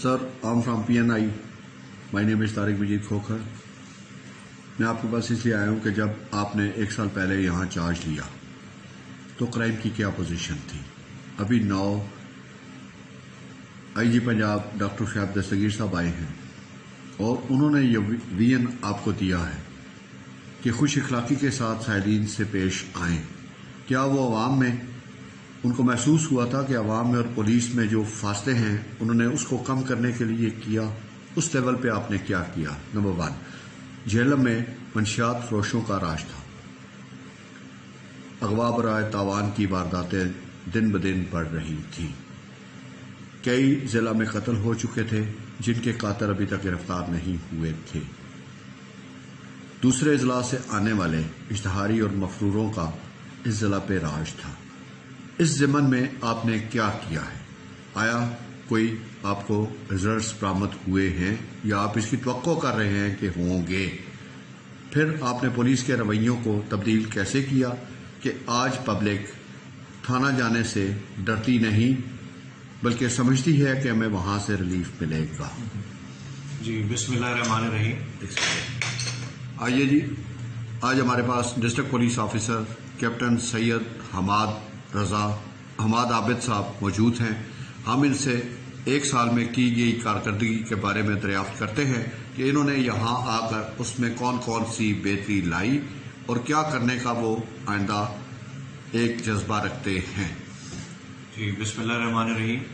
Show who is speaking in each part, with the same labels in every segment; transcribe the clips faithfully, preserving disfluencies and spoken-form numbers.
Speaker 1: Sir, I'm from P N I. My name is Tariq مجید کھوکھر. میں آپ کے پاس اس لیے آیا ہوں کہ جب آپ نے ایک سال پہلے یہاں چارج لیا تو کرائم کی کیا پوزیشن تھی. ابھی نو I G Punjab doctor Shoaib Dastgir sahab آئے ہیں اور انہوں نے یہ وین آپ کو دیا ہے کہ خوش اخلاقی کے ساتھ سائلین سے پیش آئیں. کیا وہ عوام میں ان کو محسوس ہوا تھا کہ عوام میں اور پولیس میں جو فاصلے ہیں انہوں نے اس کو کم کرنے کے لیے کیا؟ اس لیول پہ آپ نے کیا کیا؟ نمبر ون، جہلم میں منشیات فروشوں کا راج تھا. اغوا برائے تاوان کی وارداتیں دن بدن بڑھ رہی تھیں. کئی ضلع میں قتل ہو چکے تھے جن کے قاتل ابھی تک گرفتار نہیں ہوئے تھے. دوسرے اضلاع سے آنے والے اشتہاری اور مفروروں کا اس ضلع پہ راج تھا. اس ضمن میں آپ نے کیا کیا ہے؟ آیا کوئی آپ کو ریزلٹس برآمد ہوئے ہیں یا آپ اس کی توقع کر رہے ہیں کہ ہوں گے؟ پھر آپ نے پولیس کے رویوں کو تبدیل کیسے کیا کہ آج پبلک تھانہ جانے سے ڈرتی نہیں بلکہ سمجھتی ہے کہ ہمیں وہاں سے ریلیف ملے گا؟
Speaker 2: جی بسم اللہ الرحمن الرحیم.
Speaker 1: آئیے جی، آج ہمارے پاس district police officer captain Syed Hammad Raza Hammad Abid صاحب موجود ہیں. ہم ان سے ایک سال میں کی گئی کارکردگی کے بارے میں دریافت کرتے ہیں کہ انہوں نے یہاں آ کر اس میں کون کون سی بہتری لائی اور کیا کرنے کا وہ آئندہ ایک جذبہ رکھتے ہیں.
Speaker 2: جی بسم اللہ الرحمن الرحیم.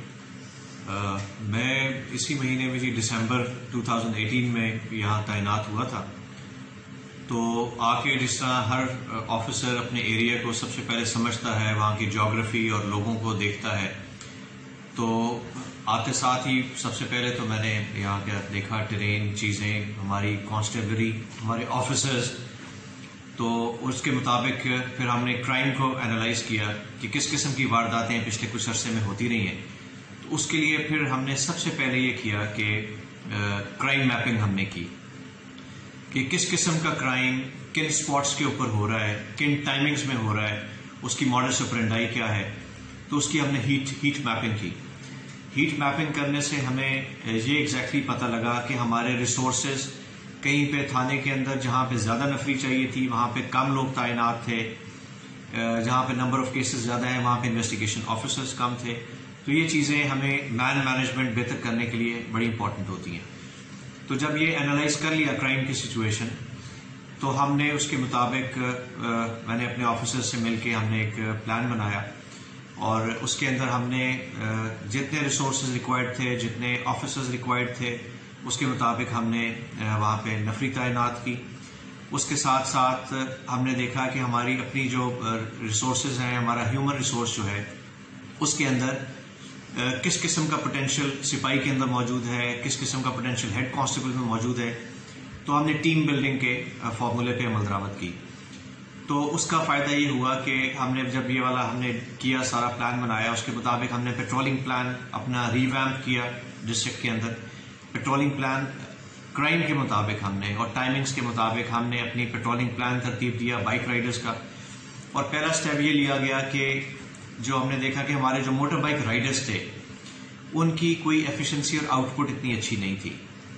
Speaker 2: آ, میں اسی مہینے میں جی دسمبر دو ہزار اٹھارہ میں یہاں تعینات ہوا تھا. تو آ کے جس طرح ہر آفیسر اپنے ایریا کو سب سے پہلے سمجھتا ہے، وہاں کی جغرافی اور لوگوں کو دیکھتا ہے، تو آتے ساتھ ہی سب سے پہلے تو میں نے یہاں کا دیکھا ٹرین، چیزیں، ہماری کانسٹیبلری، ہمارے آفیسرز. تو اس کے مطابق پھر ہم نے کرائم کو انالائز کیا کہ کس قسم کی وارداتیں پچھلے کچھ عرصے میں ہوتی رہی ہیں. تو اس کے لیے پھر ہم نے سب سے پہلے یہ کیا کہ کرائم میپنگ ہم نے کی کہ کس قسم کا کرائم کن اسپاٹس کے اوپر ہو رہا ہے، کن ٹائمنگز میں ہو رہا ہے، اس کی ماڈس آپرینڈائی کیا ہے. تو اس کی ہم نے ہیٹ ہیٹ میپنگ کی. ہیٹ میپنگ کرنے سے ہمیں یہ ایگزیکٹلی پتہ لگا کہ ہمارے ریسورسز کہیں پہ تھانے کے اندر جہاں پہ زیادہ نفری چاہیے تھی وہاں پہ کم لوگ تعینات تھے، جہاں پہ نمبر آف کیسز زیادہ ہیں وہاں پہ انویسٹیگیشن آفیسرز کم تھے. تو یہ چیزیں ہمیں مین مینجمنٹ بہتر کرنے کے لیے بڑی امپورٹنٹ ہوتی ہیں. تو جب یہ انالائز کر لیا کرائم کی سچویشن تو ہم نے اس کے مطابق میں نے اپنے آفیسر سے مل کے ہم نے ایک پلان بنایا اور اس کے اندر ہم نے جتنے ریسورسز ریکوائرڈ تھے، جتنے آفیسرز ریکوائرڈ تھے، اس کے مطابق ہم نے وہاں پہ نفری تعینات کی. اس کے ساتھ ساتھ ہم نے دیکھا کہ ہماری اپنی جو ریسورسز ہیں، ہمارا ہیومن ریسورس جو ہے اس کے اندر کس قسم کا پوٹینشیل سپاہی کے اندر موجود ہے، کس قسم کا پوٹینشیل ہیڈ کانسٹیبل میں موجود ہے. تو ہم نے ٹیم بلڈنگ کے فارمولے پہ عمل درآمد کی. تو اس کا فائدہ یہ ہوا کہ ہم نے جب یہ والا ہم نے کیا، سارا پلان بنایا، اس کے مطابق ہم نے پیٹرولنگ پلان اپنا ریویمپ کیا ڈسٹرکٹ کے اندر. پیٹرولنگ پلان کرائم کے مطابق ہم نے اور ٹائمنگز کے مطابق ہم نے اپنی پیٹرولنگ پلان ترتیب دیا بائک رائڈرز کا. اور پہلا سٹیپ یہ لیا گیا کہ جو ہم نے دیکھا کہ ہمارے جو موٹر بائک رائڈرز تھے ان کی کوئی ایفیشنسی اور آؤٹ پٹ اتنی اچھی نہیں تھی.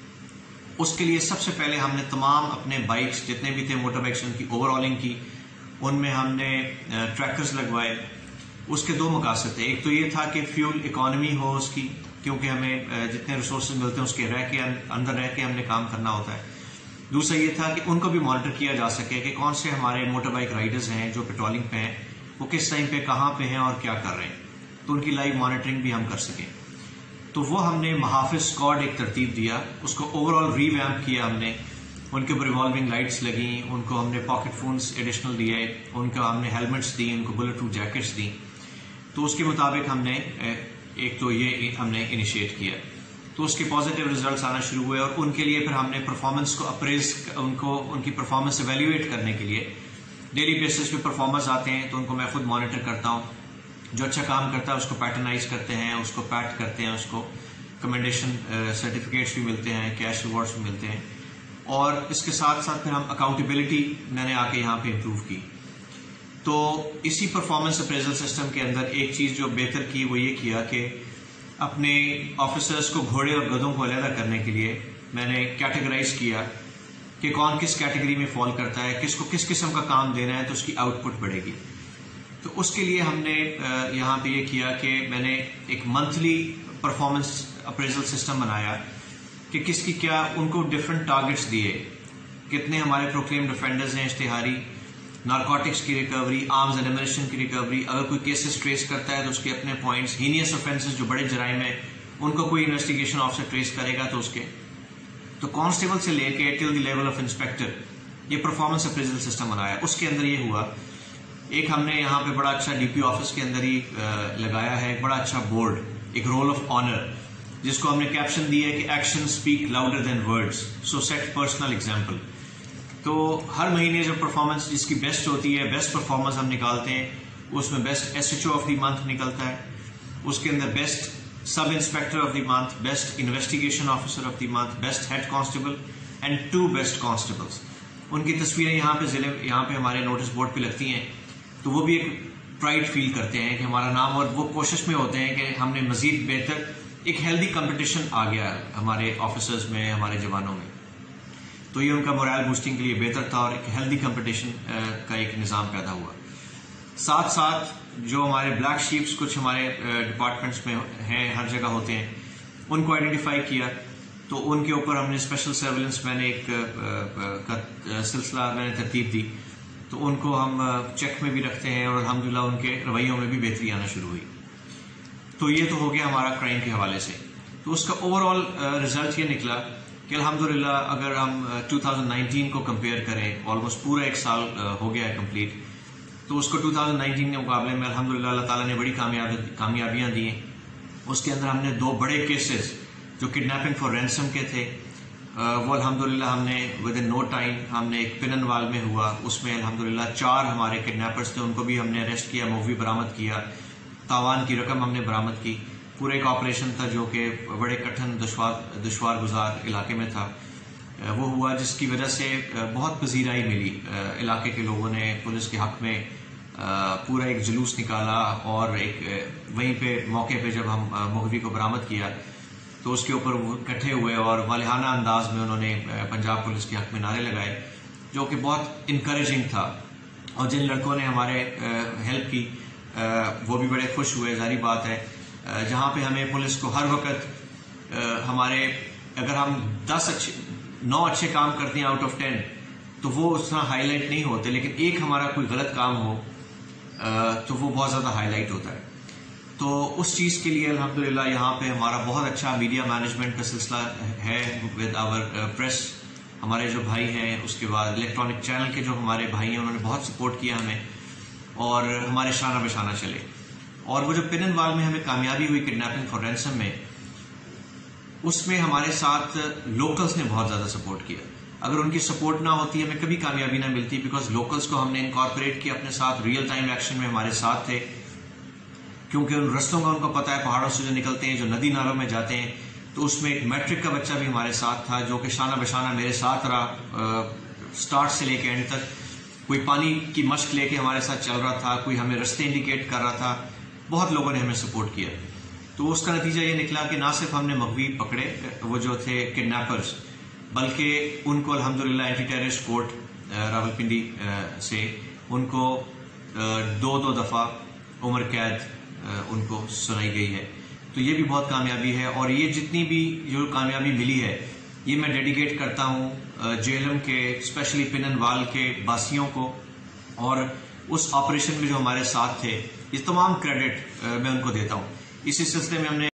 Speaker 2: اس کے لیے سب سے پہلے ہم نے تمام اپنے بائکس جتنے بھی تھے موٹر بائکس ان کی اوور ہالنگ کی، ان میں ہم نے ٹریکرز لگوائے. اس کے دو مقاصد تھے. ایک تو یہ تھا کہ فیول اکانومی ہو اس کی، کیونکہ ہمیں جتنے ریسورسز ملتے ہیں اس کے رہ کے اندر رہ کے ہم نے کام کرنا ہوتا ہے. دوسرا یہ تھا کہ ان کو بھی مانیٹر کیا جا سکے کہ کون سے ہمارے موٹر بائک رائڈرز ہیں جو پیٹرولنگ پہ ہیں، وہ کس ٹائم پہ کہاں پہ ہیں اور کیا کر رہے ہیں، تو ان کی لائیو مانیٹرنگ بھی ہم کر سکیں. تو وہ ہم نے محافظ اسکواڈ ایک ترتیب دیا، اس کو اوور آل ری ویمپ کیا ہم نے. ان کے اوپر ریوالونگ لائٹس لگیں، ان کو ہم نے پاکٹ فونس ایڈیشنل دیے، ان کو ہم نے ہیلمٹس دی، ان کو بلٹ پروف جیکٹس دی. تو اس کے مطابق ہم نے ایک تو یہ ہم نے انیشیٹ کیا. تو اس کے پازیٹیو ریزلٹس آنا شروع ہوئے اور ان کے لیے پھر ہم نے پرفارمنس کو اپریز ان کو ان کی پرفارمنس ایویلیویٹ کرنے کے لیے ڈیلی بیسس پہ پرفارمرز آتے ہیں. تو ان کو میں خود مانیٹر کرتا ہوں. جو اچھا کام کرتا ہے اس کو پیٹرنائز کرتے ہیں، اس کو پیٹ کرتے ہیں، اس کو کمنڈیشن سرٹیفکیٹس بھی ملتے ہیں، کیش ریوارڈس بھی ملتے ہیں. اور اس کے ساتھ ساتھ پھر ہم اکاؤنٹیبلٹی میں نے آ کے یہاں پہ امپروو کی. تو اسی پرفارمنس اپریزل سسٹم کے اندر ایک چیز جو بہتر کی وہ یہ کیا کہ اپنے آفیسرز کو گھوڑے اور گدھوں کو علیحدہ کرنے کے لیے میں نے کیٹیگرائز کیا کہ کون کس کیٹیگری میں فال کرتا ہے, کس کو کس قسم کا کام دینا ہے تو اس کی آؤٹ پٹ بڑھے گی. تو اس کے لیے ہم نے یہاں پہ یہ کیا کہ میں نے ایک منتھلی پرفارمنس اپریزل سسٹم بنایا کہ کس کی کیا, ان کو ڈفرینٹ ٹارگیٹس دیے, کتنے ہمارے پروکلیم ڈیفینڈرز ہیں اشتہاری, نارکوٹکس کی ریکوری, آرمز اینڈ ایمونیشن کی ریکوری, اگر کوئی کیسز ٹریس کرتا ہے تو اس کے اپنے پوائنٹس, ہینیس اوفینسز جو بڑے جرائم ہیں ان کو کوئی انویسٹیگیشن آفیسر ٹریس کرے گا تو اس کے, تو کانسٹیبل سے لے کے till the level of inspector یہ پرفارمنس اپریزل سسٹم بنایا. اس کے اندر یہ ہوا, ایک ہم نے یہاں پہ بڑا اچھا ڈی پی آفس کے اندر ہی لگایا ہے ایک بڑا اچھا بورڈ, ایک رول آف آنر, جس کو ہم نے کیپشن دی ہے کہ action speak louder than words, so set personal example. تو ہر مہینے جب پرفارمنس جس کی بیسٹ ہوتی ہے, بیسٹ پرفارمنس ہم نکالتے ہیں, اس میں best S H O of the month نکلتا ہے, اس کے اندر best sub inspector of the month, best investigation officer of the month, best head constable and two best constables. ان کی تصویریں یہاں پہ ضلع یہاں پہ ہمارے نوٹس بورڈ پہ لگتی ہیں, تو وہ بھی ایک پرائڈ فیل کرتے ہیں کہ ہمارا نام, اور وہ کوشش میں ہوتے ہیں کہ ہم نے مزید بہتر ایک ہیلدی کمپٹیشن آ گیا ہمارے آفیسرز میں, ہمارے جوانوں میں. تو یہ ان کا مورائل بوسٹنگ کے لیے بہتر تھا اور ایک ہیلدی کمپٹیشن کا ایک نظام پیدا ہوا. ساتھ ساتھ جو ہمارے بلیک شیپس کچھ ہمارے ڈپارٹمنٹس میں ہیں, ہر جگہ ہوتے ہیں, ان کو آئیڈینٹیفائی کیا, تو ان کے اوپر ہم نے اسپیشل سرویلنس میں نے ایک سلسلہ میں نے ترتیب دی, تو ان کو ہم چیک میں بھی رکھتے ہیں اور الحمدللہ ان کے رویوں میں بھی بہتری آنا شروع ہوئی. تو یہ تو ہو گیا ہمارا کرائم کے حوالے سے. تو اس کا اوور آل رزلٹ یہ نکلا کہ الحمدللہ اگر ہم ٹو تھاؤزینڈ نائنٹین کو کمپیئر کریں, آلموسٹ پورا ایک سال ہو گیا ہے کمپلیٹ, تو اس کو ٹو تھاؤزینڈ نائنٹین کے مقابلے میں الحمدللہ اللہ تعالیٰ نے بڑی کامیابیاں دی ہیں. اس کے اندر ہم نے دو بڑے کیسز جو کڈنیپنگ فار رینسم کے تھے, وہ الحمدللہ ہم نے ود ان نو ٹائم, ہم نے ایک پنن وال میں ہوا, اس میں الحمدللہ چار ہمارے کڈنیپرز تھے, ان کو بھی ہم نے اریسٹ کیا, مووی برآمد کیا, تاوان کی رقم ہم نے برآمد کی. پورا ایک آپریشن تھا جو کہ بڑے کٹھن دشوار دشوار گزار علاقے میں تھا, وہ ہوا جس کی وجہ سے بہت پذیرائی ملی. علاقے کے لوگوں نے پولیس کے حق میں پورا ایک جلوس نکالا, اور ایک وہیں پہ موقع پہ جب ہم مغوی کو برآمد کیا تو اس کے اوپر وہ اکٹھے ہوئے اور والہانہ انداز میں انہوں نے پنجاب پولیس کے حق میں نعرے لگائے, جو کہ بہت انکریجنگ تھا. اور جن لڑکوں نے ہمارے ہیلپ کی وہ بھی بڑے خوش ہوئے. ظاہری بات ہے جہاں پہ ہمیں پولیس کو ہر وقت ہمارے, اگر ہم دس اچھے نو اچھے کام کرتے ہیں آؤٹ آف ٹین تو وہ اس طرح ہائی لائٹ نہیں ہوتے, لیکن ایک ہمارا کوئی غلط کام ہو تو وہ بہت زیادہ ہائی لائٹ ہوتا ہے. تو اس چیز کے لیے الحمدللہ یہاں پہ ہمارا بہت اچھا میڈیا مینجمنٹ کا سلسلہ ہے ود آور پریس, ہمارے جو بھائی ہیں, اس کے بعد الیکٹرانک چینل کے جو ہمارے بھائی ہیں انہوں نے بہت سپورٹ کیا ہمیں, اور ہمارے شانہ بشانہ چلے. اور وہ جو پنن وال میں ہمیں کامیابی ہوئی کڈنیپنگ فار رینسم میں, اس میں ہمارے ساتھ لوکلز نے بہت زیادہ سپورٹ کیا. اگر ان کی سپورٹ نہ ہوتی ہمیں کبھی کامیابی نہ ملتی, بیکاز لوکلز کو ہم نے انکارپوریٹ کیا اپنے ساتھ, ریئل ٹائم ایکشن میں ہمارے ساتھ تھے, کیونکہ ان رستوں کا ان کو پتہ ہے, پہاڑوں سے جو نکلتے ہیں, جو ندی نالوں میں جاتے ہیں, تو اس میں ایک میٹرک کا بچہ بھی ہمارے ساتھ تھا جو کہ شانہ بشانہ میرے ساتھ رہا سٹارٹ سے لے کے اینڈ تک. کوئی پانی کی مشق لے کے ہمارے ساتھ چل رہا تھا, کوئی ہمیں رستے انڈیکیٹ کر رہا تھا. بہت لوگوں نے ہمیں سپورٹ کیا. تو اس کا نتیجہ یہ نکلا کہ نہ صرف ہم نے مغوی پکڑے وہ جو تھے کڈنیپرز, بلکہ ان کو الحمدللہ اینٹی ٹیررسٹ کورٹ راولپنڈی سے ان کو دو دو دفعہ عمر قید ان کو سنائی گئی ہے. تو یہ بھی بہت کامیابی ہے, اور یہ جتنی بھی جو کامیابی ملی ہے یہ میں ڈیڈیکیٹ کرتا ہوں جیلم کے, اسپیشلی پنن وال کے باسیوں کو, اور اس آپریشن میں جو ہمارے ساتھ تھے, یہ تمام کریڈٹ میں ان کو دیتا ہوں. اسی سلسلے میں ہم نے